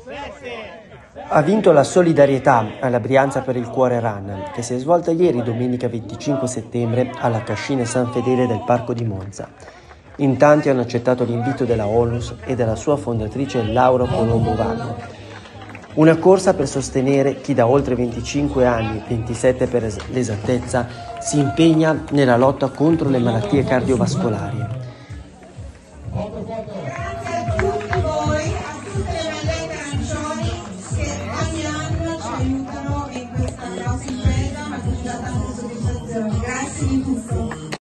Ha vinto la solidarietà alla Brianza per il Cuore Run, che si è svolta ieri domenica 25 settembre alla Cascina San Fedele del Parco di Monza. In tanti hanno accettato l'invito della Onlus e della sua fondatrice Laura Colombo Vago. Una corsa per sostenere chi da oltre 25 anni, 27 per l'esattezza, si impegna nella lotta contro le malattie cardiovascolari.